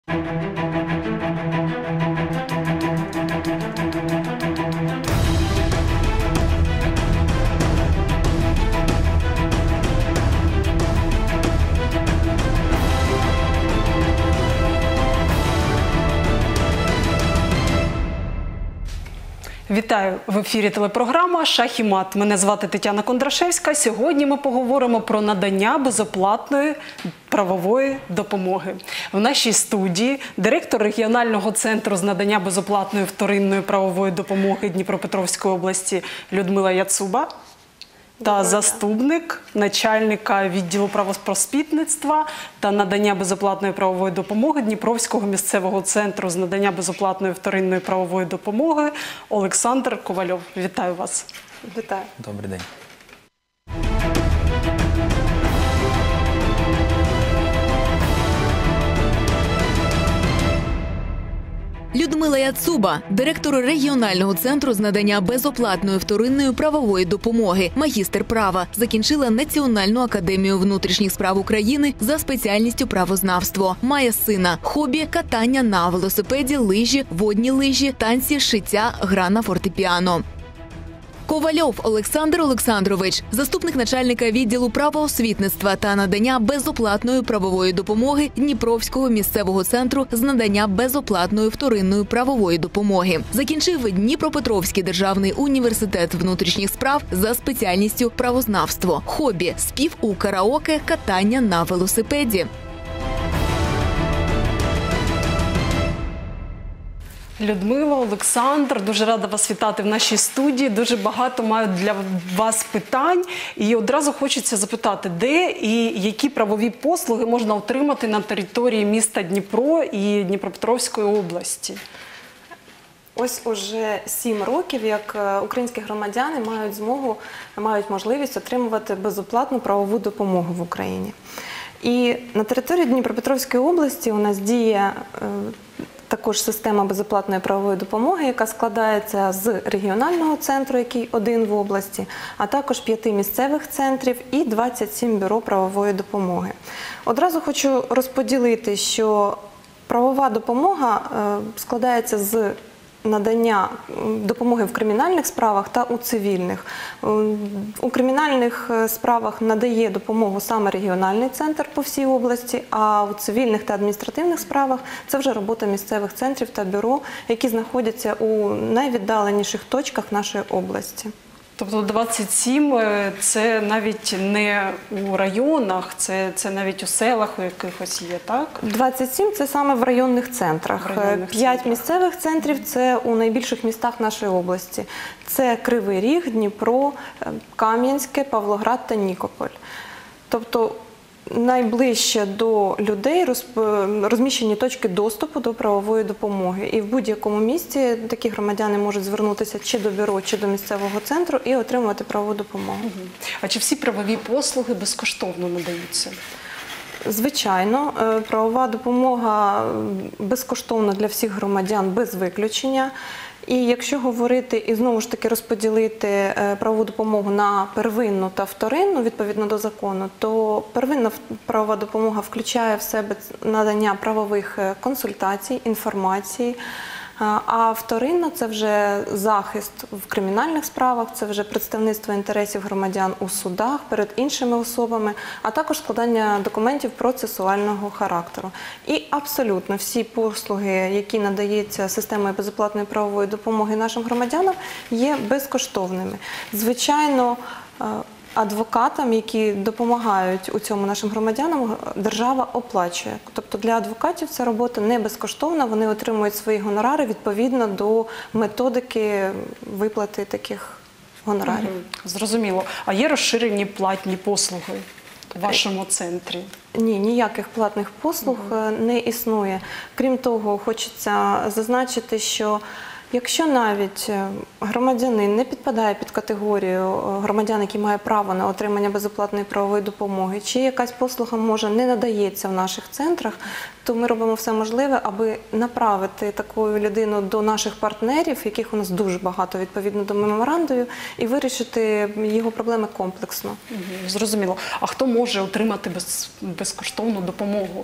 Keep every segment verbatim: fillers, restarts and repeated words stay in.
Вітаю! В ефірі телепрограма «Шах і мат». Мене звати Тетяна Кондрашевська. Сьогодні ми поговоримо про надання безоплатної правової допомоги. В нашій студії директор регіонального центру з надання безоплатної вторинної правової допомоги Дніпропетровської області Людмила Яцуба та заступник начальника відділу правоспроспітництва та надання безоплатної правової допомоги Дніпровського місцевого центру з надання безоплатної вторинної правової допомоги Олександр Ковальов. Вітаю вас. Вітаю. Добрий день. Людмила Яцуба – директор регіонального центру з надання безоплатної вторинної правової допомоги, магістр права, закінчила Національну академію внутрішніх справ України за спеціальністю правознавство. Має сина, хобі – катання на велосипеді, лижі, водні лижі, танці, шиття, гра на фортепіано. Ковальов Олександр Олександрович – заступник начальника відділу правоосвітництва та надання безоплатної правової допомоги Дніпровського місцевого центру з надання безоплатної вторинної правової допомоги. Закінчив Дніпропетровський державний університет внутрішніх справ за спеціальністю правознавство. Хобі – спів у караоке, катання на велосипеді. Людмила, Олександр, дуже рада вас вітати в нашій студії. Дуже багато маю для вас питань. І одразу хочеться запитати, де і які правові послуги можна отримати на території міста Дніпро і Дніпропетровської області? Ось уже сім років, як українські громадяни мають змогу, мають можливість отримувати безоплатну правову допомогу в Україні. І на території Дніпропетровської області у нас діє також система безоплатної правової допомоги, яка складається з регіонального центру, який один в області, а також п'яти місцевих центрів і двадцять сім бюро правової допомоги. Одразу хочу розподілити, що правова допомога складається з надання допомоги в кримінальних справах та у цивільних. У кримінальних справах надає допомогу саме регіональний центр по всій області, а у цивільних та адміністративних справах це вже робота місцевих центрів та бюро, які знаходяться у найвіддаленіших точках нашої області. Тобто двадцять сім – це навіть не у районах, це, це навіть у селах у якихось є, так? двадцять сім – це саме в районних центрах. п'ять місцевих центрів – це у найбільших містах нашої області. Це Кривий Ріг, Дніпро, Кам'янське, Павлоград та Нікополь. Тобто найближче до людей розміщені точки доступу до правової допомоги. І в будь-якому місці такі громадяни можуть звернутися чи до бюро, чи до місцевого центру і отримувати правову допомогу. А чи всі правові послуги безкоштовно надаються? Звичайно, правова допомога безкоштовна для всіх громадян без виключення. І якщо говорити і знову ж таки розподілити правову допомогу на первинну та вторинну, відповідно до закону, то первинна правова допомога включає в себе надання правових консультацій, інформації, а вторинна – це вже захист в кримінальних справах, це вже представництво інтересів громадян у судах перед іншими особами, а також складання документів процесуального характеру. І абсолютно всі послуги, які надаються системою безоплатної правової допомоги нашим громадянам, є безкоштовними. Звичайно, адвокатам, які допомагають у цьому нашим громадянам, держава оплачує. Тобто для адвокатів ця робота не безкоштовна, вони отримують свої гонорари відповідно до методики виплати таких гонорарів. Зрозуміло. А є розширені платні послуги в вашому центрі? Ні, ніяких платних послуг не існує. Крім того, хочеться зазначити, що якщо навіть громадянин не підпадає під категорію громадян, які мають право на отримання безоплатної правової допомоги, чи якась послуга, може, не надається в наших центрах, то ми робимо все можливе, аби направити таку людину до наших партнерів, яких у нас дуже багато відповідно до меморандуму, і вирішити його проблеми комплексно. Зрозуміло. А хто може отримати без, безкоштовну допомогу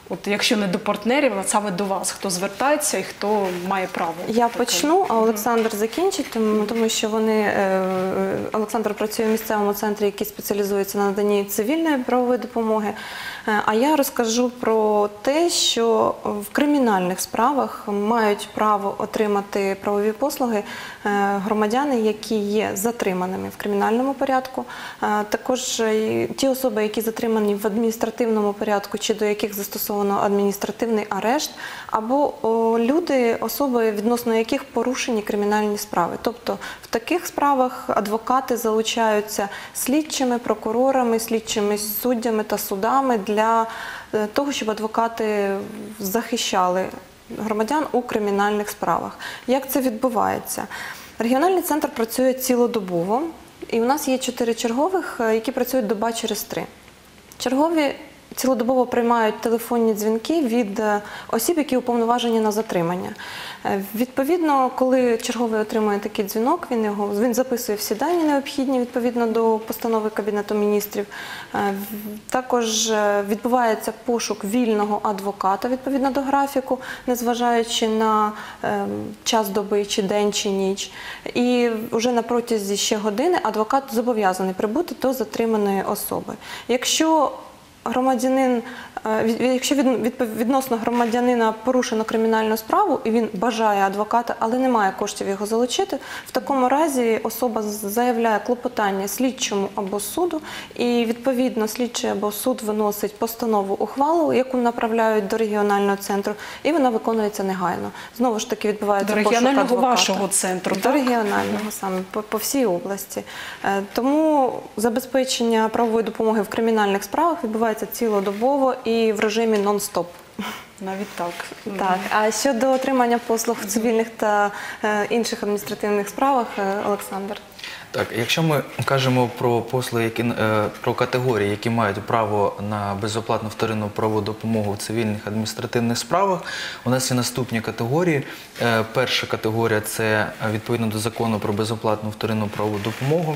От якщо не до партнерів, а саме до вас, хто звертається і хто має право? Я таке? почну, а Олександр закінчить, тому, тому що вони, е, Олександр працює в місцевому центрі, який спеціалізується на наданні цивільної правової допомоги. Е, А я розкажу про те, що в кримінальних справах мають право отримати правові послуги е, громадяни, які є затриманими в кримінальному порядку. Е, Також е, ті особи, які затримані в адміністративному порядку, чи до яких застосовано адміністративний арешт, або о, люди, особи, відносно яких порушені кримінальні справи. Тобто в таких справах адвокати залучаються слідчими, прокурорами, слідчими суддями та судами для е, того, щоб адвокати захищали громадян у кримінальних справах. Як це відбувається? Регіональний центр працює цілодобово, і у нас є чотири чергових, е, які працюють доба через три. Чергові цілодобово приймають телефонні дзвінки від е, осіб, які уповноважені на затримання. Е, Відповідно, коли черговий отримує такий дзвінок, він, його, він записує всі дані необхідні відповідно до постанови Кабінету міністрів. Е, в- Також е, відбувається пошук вільного адвоката відповідно до графіку, незважаючи на е, час доби, чи день, чи ніч. І вже на протязі ще години адвокат зобов'язаний прибути до затриманої особи. Якщо громадянин, е, від- якщо від- відпов- відносно громадянина порушено кримінальну справу і він бажає адвоката, але не має коштів його залучити, в такому разі особа з- заявляє клопотання слідчому або суду, і відповідно слідчий або суд виносить постанову, ухвалу, яку направляють до регіонального центру, і вона виконується негайно. Знову ж таки відбувається До пошук регіонального адвоката. вашого центру, До так? регіонального саме по, по всій області. Е, Тому забезпечення правової допомоги в кримінальних справах відбувається цілодобово і в режимі нон-стоп. Навіть так. Так, а щодо отримання послуг в цивільних та е, інших адміністративних справах, е, Олександр. Так, якщо ми кажемо про послуги, які, е, про категорії, які мають право на безоплатну вторинну правову допомогу в цивільних адміністративних справах, у нас є наступні категорії. Е, Перша категорія – це е, відповідно до закону про безоплатну вторинну правову допомогу.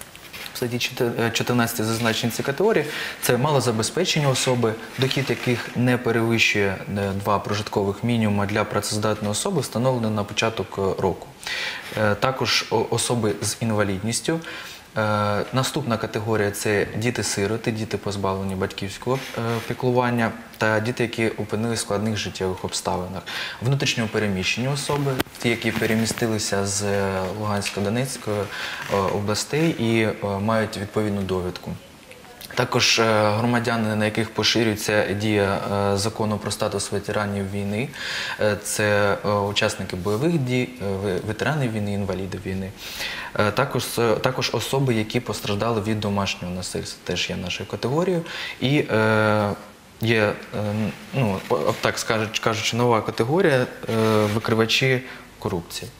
В статті чотирнадцятій зазначені ці категорії. Це малозабезпечені особи, дохід яких не перевищує е, два прожиткових мінімуми для працездатної особи, встановлений на початок е, року. Е, Також о- особи з інвалідністю. Е, Наступна категорія – це діти-сироти, діти позбавлені батьківського е, піклування та діти, які опинилися в складних життєвих обставинах. Внутрішньо переміщені особи, ті, які перемістилися з е, Луганської, Донецької е, областей і е, мають відповідну довідку. Також е, громадяни, на яких поширюється дія е, закону про статус ветеранів війни, Е, це е, учасники бойових дій, е, ве- ветерани війни, інваліди війни. Е, Також, е, також особи, які постраждали від домашнього насильства, теж є нашою категорією. І е, є, е, ну, по- так скажуть- кажучи, нова категорія е, викривачі корупції.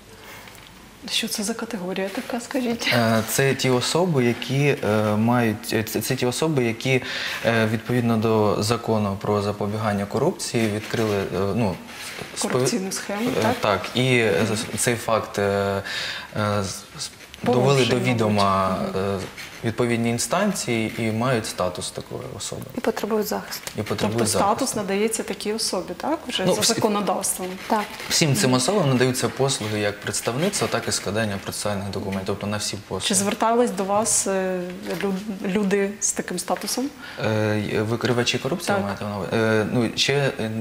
Що це за категорія така, скажіть? Е, Це ті особи, які е, мають е, це, це ті особи, які е, відповідно до закону про запобігання корупції відкрили е, ну спові- Корупційну схему, Е, так? Так, і е, з- цей факт е, е, з- з- довели до Порушень, відома е, відповідні інстанції і мають статус такої особи І потребують захисту. і потребують Тобто статус захисту. надається такій особі, так? Вже Ну, за всі- законодавством. Так. Всім цим особам надаються послуги як представництва, так і складання процесуальних документів, тобто на всі послуги. Чи звертались до вас е, лю- люди з таким статусом? Е, Викривачі корупції Так. ви маєте на увазі? Е, Ну, ще е,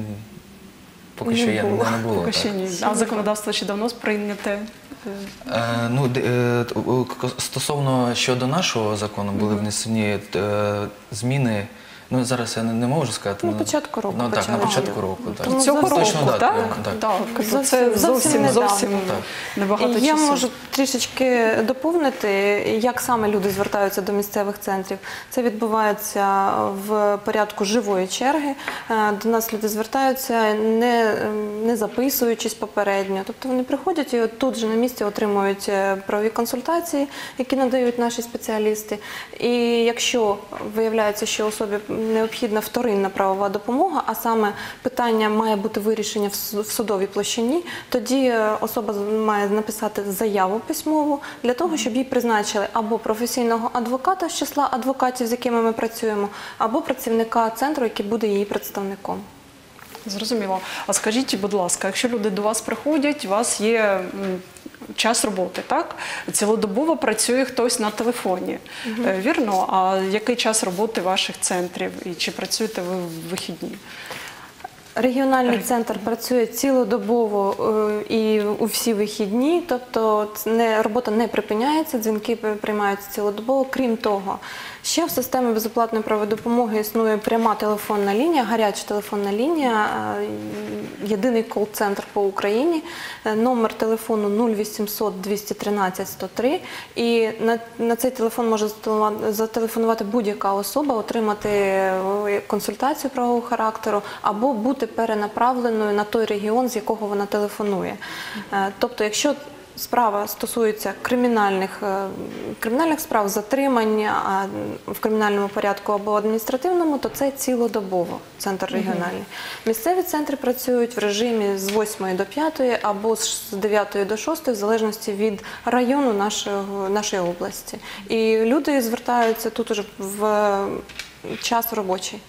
поки що Не я було. не було. Поки так. ще ні. А законодавство ще давно прийняте? Е, Е, Ну, де- е, т- у- к- стосовно щодо нашого закону були внесені е, зміни. Ну, зараз я не, не можу сказати. На ну, початку року Ну, так, на почали початку діяти. року. Так. Тому Цього зовсім- Точно року, дату, так? так. Так. То Зовсім- це зовсім зовсім, недавно. зовсім Так. небагато І я часу. можу трішечки доповнити, як саме люди звертаються до місцевих центрів. Це відбувається в порядку живої черги. Е, До нас люди звертаються, не, не записуючись попередньо. Тобто вони приходять і от тут же на місці отримують е, правові консультації, які надають наші спеціалісти. І якщо виявляється, що особі необхідна вторинна правова допомога, а саме питання має бути вирішення в су- в судовій площині, тоді е, особа з- має написати заяву письмову для того, щоб їй призначили або професійного адвоката з числа адвокатів, з якими ми працюємо, або працівника центру, який буде її представником. Зрозуміло. А скажіть, будь ласка, якщо люди до вас приходять, у вас є м, час роботи, так? Цілодобово працює хтось на телефоні, Е, вірно? А який час роботи ваших центрів і чи працюєте ви в вихідні? Регіональний центр працює цілодобово е, і у всі вихідні, тобто ц- не, робота не припиняється, дзвінки пи- приймаються цілодобово. Крім того, ще в системі безоплатної правової допомоги існує пряма телефонна лінія, гаряча телефонна лінія, е, єдиний кол-центр по Україні, е, номер телефону нуль вісімсот двісті тринадцять сто три, і на, на цей телефон може зателефонувати- зателефонувати будь-яка особа, отримати е, консультацію правового характеру або бути перенаправленою на той регіон, з якого вона телефонує. Е, Тобто, якщо справа стосується кримінальних, е, кримінальних справ, затримання а, в кримінальному порядку або адміністративному, то це цілодобово, центр регіональний. Місцеві центри працюють в режимі з восьмої до п'ятої або з дев'ятої до шостої, в залежності від району нашого, нашої області. І люди звертаються тут уже в час робочий.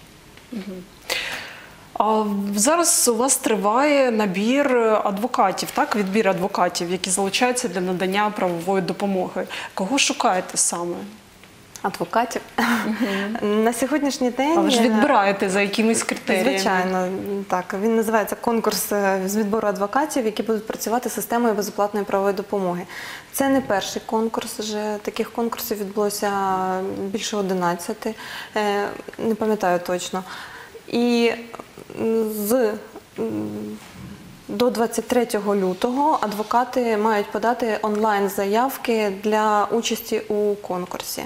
А зараз у вас триває набір адвокатів, так? Відбір адвокатів, які залучаються для надання правової допомоги. Кого шукаєте саме? Адвокатів. На сьогоднішній день... Але ж відбираєте за якимись критеріями. Звичайно, так. Він називається конкурс е, з відбору адвокатів, які будуть працювати з системою безоплатної правової допомоги. Це не перший конкурс, вже таких конкурсів відбулося більше одинадцяти, е, не пам'ятаю точно. І м, з м, до двадцять третього лютого адвокати мають подати онлайн-заявки для участі у конкурсі.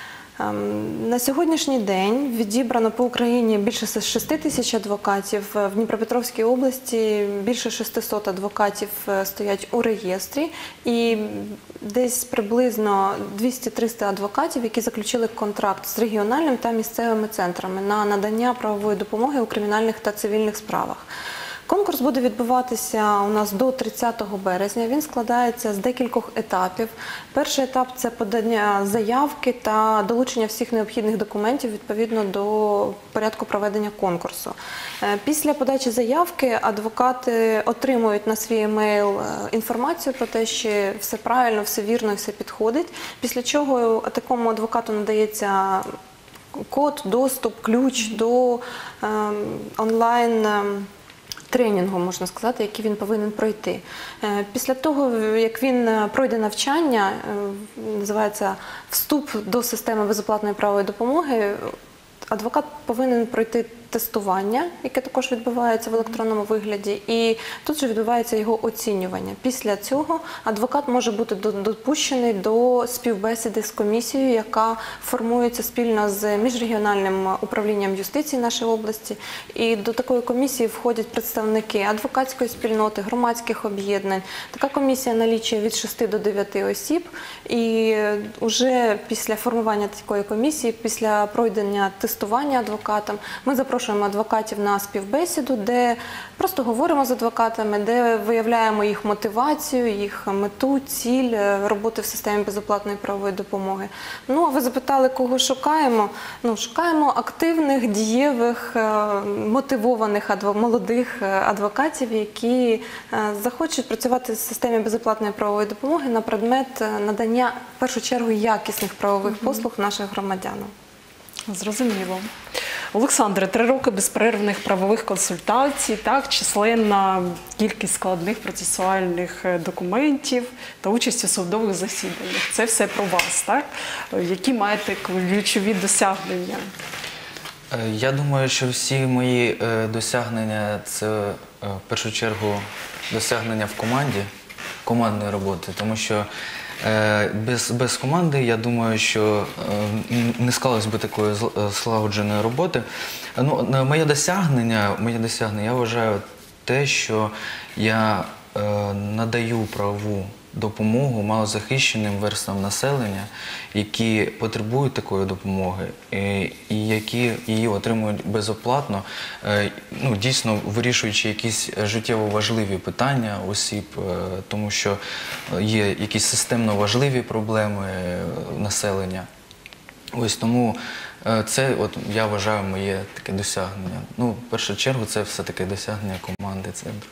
Ем, На сьогоднішній день відібрано по Україні більше шести тисяч адвокатів. В Дніпропетровській області більше шестисот адвокатів е, стоять у реєстрі. І десь приблизно двісті-триста адвокатів, які заключили контракт з регіональним та місцевими центрами на надання правової допомоги у кримінальних та цивільних справах. Конкурс буде відбуватися у нас до тридцятого березня. Він складається з декількох етапів. Перший етап – це подання заявки та долучення всіх необхідних документів відповідно до порядку проведення конкурсу. Е, Після подачі заявки адвокати отримують на свій емейл е, інформацію про те, що все правильно, все вірно і все підходить. Після чого такому адвокату надається код, доступ, ключ до е, онлайн е, тренінгу, можна сказати, який він повинен пройти. Е, Після того, як він е, пройде навчання, е, називається «Вступ до системи безоплатної правової допомоги», адвокат повинен пройти тестування, яке також відбувається в електронному вигляді, і тут же відбувається його оцінювання. Після цього адвокат може бути до- допущений до співбесіди з комісією, яка формується спільно з міжрегіональним управлінням юстиції нашої області. І до такої комісії входять представники адвокатської спільноти, громадських об'єднань. Така комісія налічує від шести до дев'яти осіб, і вже після формування такої комісії, після пройдення тестування адвокатом, ми запрошуємо адвокатів на співбесіду, де просто говоримо з адвокатами, де виявляємо їх мотивацію, їх мету, ціль е, роботи в системі безоплатної правової допомоги. Ну, а ви запитали, кого шукаємо? Ну, шукаємо активних, дієвих, е, мотивованих адво- молодих е, адвокатів, які е, захочуть працювати в системі безоплатної правової допомоги на предмет е, надання, в першу чергу, якісних правових послуг наших громадянам. Зрозуміло. Олександре, три роки безперервних правових консультацій, так, численна кількість складних процесуальних е, документів та участь у судових засіданнях. Це все про вас, так? Е, Які маєте ключові досягнення? Е, Я думаю, що всі мої е, досягнення – це е, в першу чергу досягнення в команді, командної роботи, тому що е, без, без команди, я думаю, що е, н- не склалось би такої зл- е, злагодженої роботи. Е, Ну, на- моє досягнення, моє досягнення, я вважаю те, що я е, надаю правову допомогу малозахищеним верствам населення, які потребують такої допомоги і, і які її отримують безоплатно, е, ну, дійсно вирішуючи якісь життєво важливі питання осіб, е, тому що є якісь системно важливі проблеми е, населення. Ось тому е, це, от, я вважаю, моє таке досягнення. Ну, в першу чергу, це все-таки досягнення команди центру.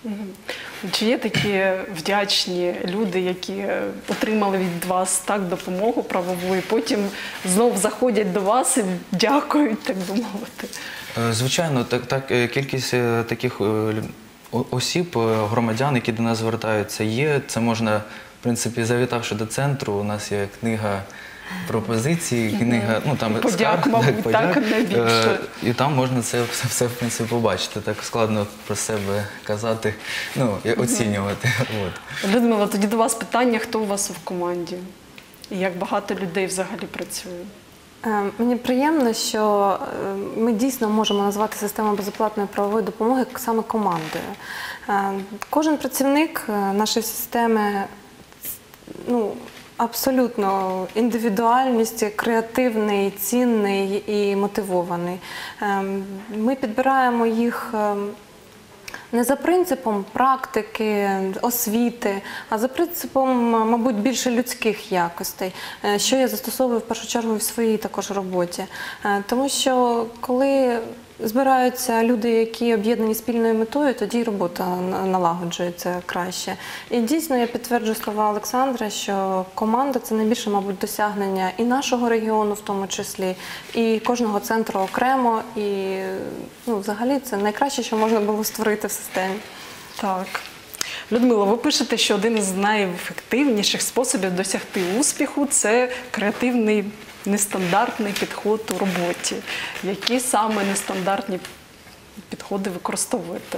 Чи є такі вдячні люди, які отримали від вас так допомогу правову, і потім знов заходять до вас і дякують, так би мовити? Е, Звичайно, так, так, е, кількість е, таких е, лю- о- осіб, е, громадян, які до нас звертаються, є. Це можна, в принципі, завітавши до центру, у нас є книга пропозицій, книга, ну там Подяк, скарг, мабуть, подяк. так, найбільше. Е, І там можна це все, все, в принципі, побачити. Так складно про себе казати, ну, і оцінювати. От. Людмила, тоді до вас питання, хто у вас в команді? І як багато людей взагалі працює? Е, Мені приємно, що е, ми дійсно можемо назвати систему безоплатної правової допомоги саме командою. Е, Кожен працівник е, нашої системи, ну, абсолютно індивідуальність, креативний, цінний і мотивований. Е, Ми підбираємо їх е, не за принципом практики, освіти, а за принципом, мабуть, більше людських якостей, е, що я застосовую в першу чергу в своїй також роботі. Е, Тому що коли збираються люди, які об'єднані спільною метою, тоді й робота на- налагоджується краще. І дійсно я підтверджую слова Олександра, що команда – це найбільше, мабуть, досягнення і нашого регіону в тому числі, і кожного центру окремо. І ну, взагалі це найкраще, що можна було створити в системі. Так. Людмила, ви пишете, що один із найефективніших способів досягти успіху – це креативний, нестандартний підход у роботі. Які саме нестандартні підходи використовуєте?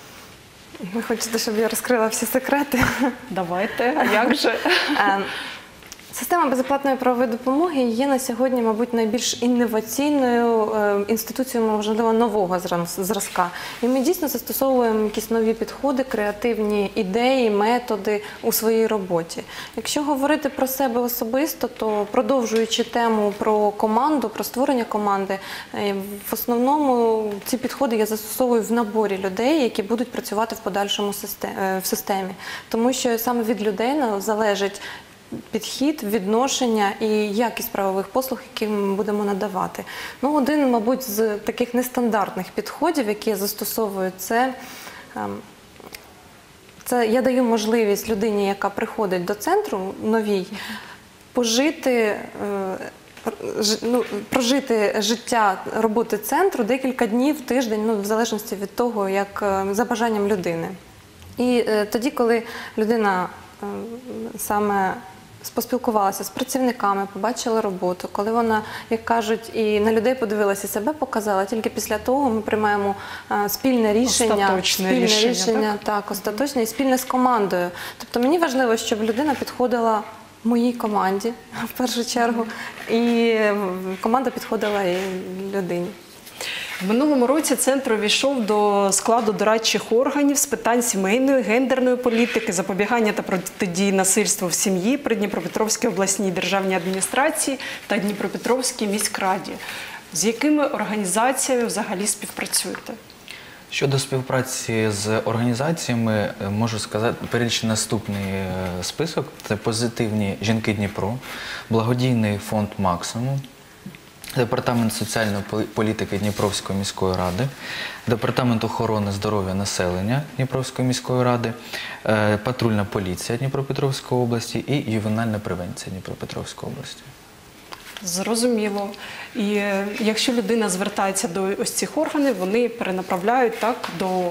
Ви хочете, щоб я розкрила всі секрети? Давайте, а як же? Е, Система безоплатної правової допомоги є на сьогодні, мабуть, найбільш інноваційною е, інституцією, можливо, нового зраз- зразка. І ми дійсно застосовуємо якісь нові підходи, креативні ідеї, методи у своїй роботі. Якщо говорити про себе особисто, то продовжуючи тему про команду, про створення команди, е, в основному ці підходи я застосовую в наборі людей, які будуть працювати в подальшому систе- е, в системі. Тому що саме від людей ну, залежить підхід, відношення і якість правових послуг, які ми будемо надавати. Ну, один, мабуть, з таких нестандартних підходів, які я застосовую, це, ем, це я даю можливість людині, яка приходить до центру новій, пожити, е, ж- ну, прожити життя роботи центру декілька днів, тиждень, ну, в залежності від того, як е, за бажанням людини. І е, тоді, коли людина е, саме поспілкувалася з працівниками, побачила роботу, коли вона, як кажуть, і на людей подивилася, себе показала, тільки після того ми приймаємо е, спільне рішення, Остаточне спільне рішення, рішення, так, остаточне і спільне з командою. Тобто мені важливо, щоб людина підходила моїй команді в першу чергу, і е, команда підходила і людині. В минулому році центр увійшов до складу дорадчих органів з питань сімейної, гендерної політики, запобігання та протидії насильству в сім'ї при Дніпропетровській обласній державній адміністрації та Дніпропетровській міськраді. З якими організаціями взагалі співпрацюєте? Щодо співпраці з організаціями, е, можу сказати, перелічити наступний е, список. Це позитивні жінки Дніпро, благодійний фонд «Максимум», Департамент соціальної полі- політики Дніпровської міської ради, Департамент охорони здоров'я населення Дніпровської міської ради, е, патрульна поліція Дніпропетровської області і ювенальна превенція Дніпропетровської області. Зрозуміло. І е, якщо людина звертається до ось цих органів, вони перенаправляють так до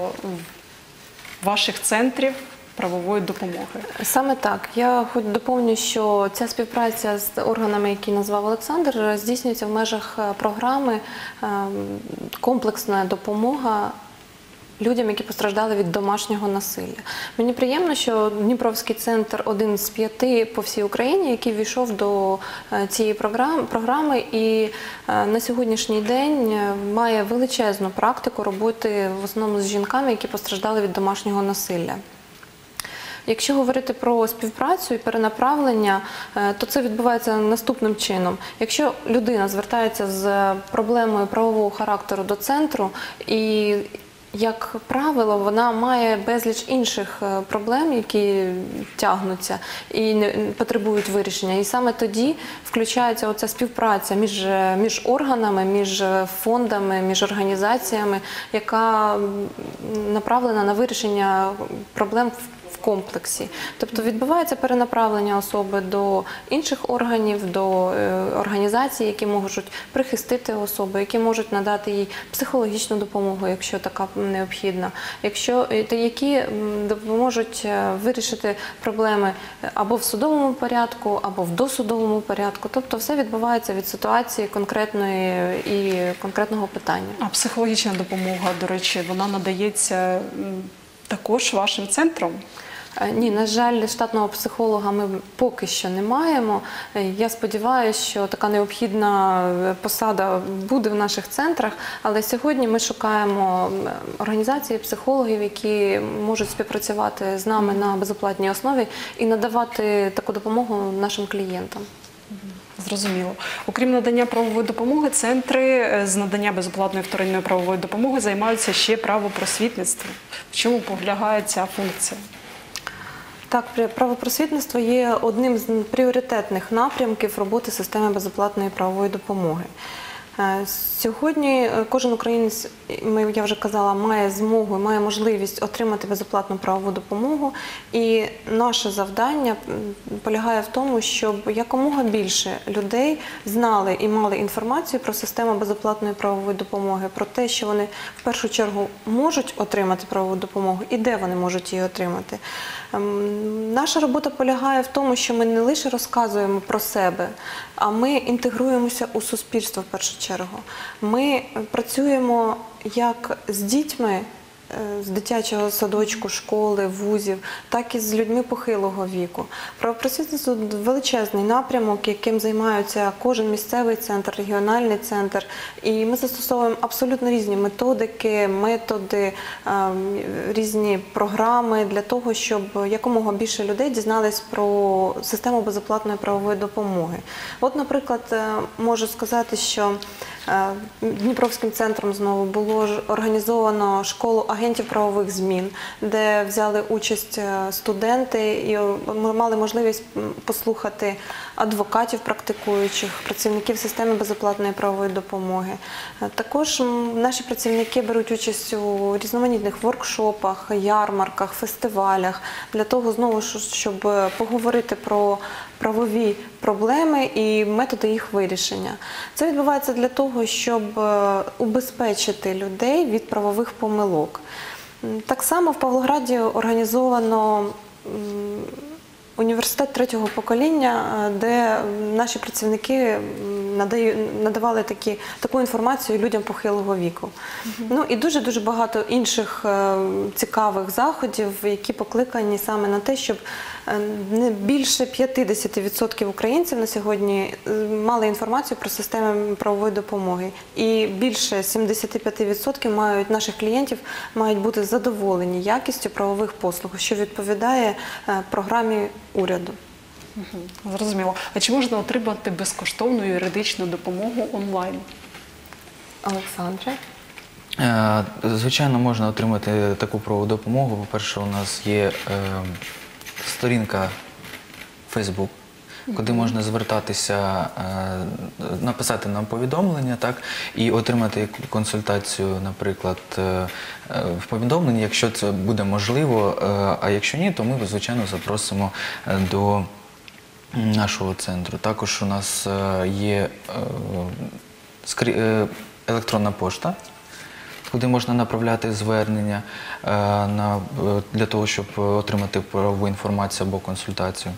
ваших центрів правової допомоги. Саме так. Я хоч доповню, що ця співпраця з органами, які назвав Олександр, здійснюється в межах е, програми е, «Комплексна допомога людям, які постраждали від домашнього насилля». Мені приємно, що Дніпровський центр один з п'яти по всій Україні, який війшов до е, цієї програми, програми і е, на сьогоднішній день е, має величезну практику роботи в основному з жінками, які постраждали від домашнього насилля. Якщо говорити про співпрацю і перенаправлення, е, то це відбувається наступним чином. Якщо людина звертається з проблемою правового характеру до центру і Як правило, вона має безліч інших е, проблем, які тягнуться і не потребують вирішення. І саме тоді включається оця співпраця між, е, між органами, між е, фондами, між організаціями, яка м, направлена на вирішення проблем в в комплексі. Тобто відбувається перенаправлення особи до інших органів, до е, організацій, які можуть прихистити особу, які можуть надати їй психологічну допомогу, якщо така необхідна, якщо, е, та які м, допоможуть е, вирішити проблеми або в судовому порядку, або в досудовому порядку. Тобто все відбувається від ситуації конкретної і конкретного питання. А психологічна допомога, до речі, вона надається м, також вашим центром? Е, Ні, на жаль, штатного психолога ми поки що не маємо. Е, Я сподіваюся, що така необхідна е, посада буде в наших центрах, але сьогодні ми шукаємо м, організації психологів, які можуть співпрацювати з нами на безоплатній основі і надавати таку допомогу нашим клієнтам. Зрозуміло. Окрім надання правової допомоги, центри е, з надання безоплатної вторинної правової допомоги займаються ще правопросвітництвом. В чому полягає ця функція? Так, при- правопросвітництво є одним з пріоритетних напрямків роботи системи безоплатної правової допомоги. Е, Сьогодні е, кожен українець, ми- я вже казала, має змогу, має можливість отримати безоплатну правову допомогу. І наше завдання м, полягає в тому, щоб якомога більше людей знали і мали інформацію про систему безоплатної правової допомоги, про те, що вони в першу чергу можуть отримати правову допомогу і де вони можуть її отримати. Ем, Наша робота полягає в тому, що ми не лише розказуємо про себе, а ми інтегруємося у суспільство в першу чергу. Ми працюємо як з дітьми е, з дитячого садочку, школи, вузів, так і з людьми похилого віку. Правопросвітництво – величезний напрямок, яким займаються кожен місцевий центр, регіональний центр. І ми застосовуємо абсолютно різні методики, методи, е, різні програми для того, щоб якомога більше людей дізнались про систему безоплатної правової допомоги. От, наприклад, е, можу сказати, що е, Дніпровським центром знову було ж організовано школу агентів правових змін, де взяли участь е, студенти і е, ми мали можливість м, послухати адвокатів практикуючих, працівників системи безоплатної правової допомоги. Е, Також м, наші працівники беруть участь у різноманітних воркшопах, ярмарках, фестивалях для того, знову ж, щоб поговорити про правові проблеми і методи їх вирішення. Це відбувається для того, щоб е, убезпечити людей від правових помилок. М, Так само в Павлограді організовано м, університет третього покоління, е, де наші працівники м, надаю- надавали такі, таку інформацію людям похилого віку. Ну і дуже-дуже багато інших е, цікавих заходів, які покликані саме на те, щоб е, не більше п'ятдесят відсотків українців на сьогодні е, мали інформацію про системи правової допомоги. І більше сімдесят п'ять відсотків мають, наших клієнтів мають бути задоволені якістю правових послуг, що відповідає е, програмі уряду. Мгм. Зрозуміло. А чи можна отримати безкоштовну юридичну допомогу онлайн? Олександре? Е, Звичайно, можна отримати таку правову допомогу. По-перше, у нас є е, сторінка Facebook, куди можна звертатися, е, написати нам повідомлення, так, і отримати консультацію, наприклад, е, е, в повідомленні, якщо це буде можливо, е, а якщо ні, то ми, звичайно, запросимо е, до нашого центру. Також у нас е, є е, скрі- е, електронна пошта, куди можна направляти звернення е, на, е, для того, щоб отримати правову інформацію або консультацію.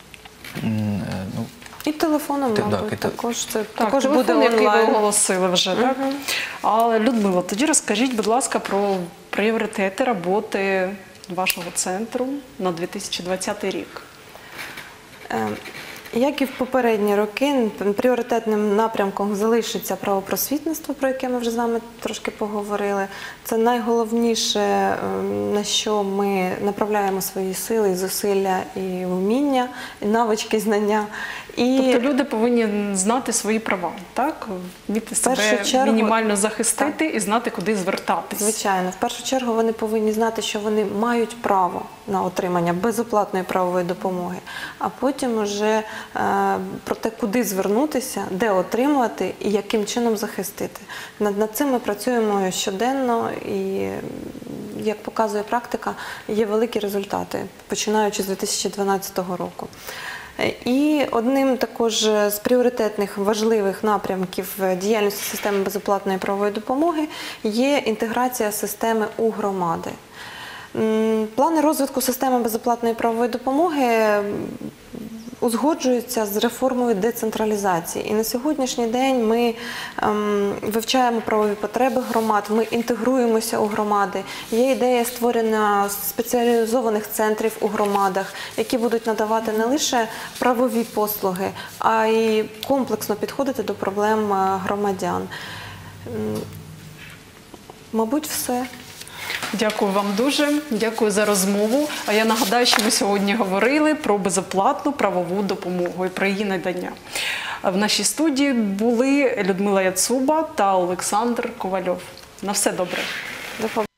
М, е, ну, І телефоном, Те- мабуть, так, і те- також це Так, також телефон, буде який ви онлайн. оголосили вже, так? Але, Людмила, тоді розкажіть, будь ласка, про пріоритети роботи вашого центру на дві тисячі двадцятий рік. Е, Як і в попередні роки, пріоритетним напрямком залишиться правопросвітництво, про яке ми вже з вами трошки поговорили. Це найголовніше, на що ми направляємо свої сили, і зусилля, і вміння, і навички, знання. І Тобто люди повинні знати свої права, так? Вміти себе першу чергу- мінімально захистити і знати, куди звертатись. Звичайно, в першу чергу вони повинні знати, що вони мають право на отримання безоплатної правової допомоги, а потім вже е, про те, куди звернутися, де отримувати і яким чином захистити. Над, над цим ми працюємо щоденно і, як показує практика, є великі результати, починаючи з дві тисячі дванадцятого року. І одним також з пріоритетних важливих напрямків діяльності системи безоплатної правової допомоги є інтеграція системи у громади. М, Плани розвитку системи безоплатної правової допомоги узгоджуються з реформою децентралізації. І на сьогоднішній день ми ем, вивчаємо правові потреби громад, ми інтегруємося у громади. Є ідея створення спеціалізованих центрів у громадах, які будуть надавати не лише правові послуги, а й комплексно підходити до проблем е, громадян. М, Мабуть, все. Дякую вам дуже, дякую за розмову. А я нагадаю, що ми сьогодні говорили про безоплатну правову допомогу і про її надання. В нашій студії були Людмила Яцуба та Олександр Ковальов. На все добре. До побачення.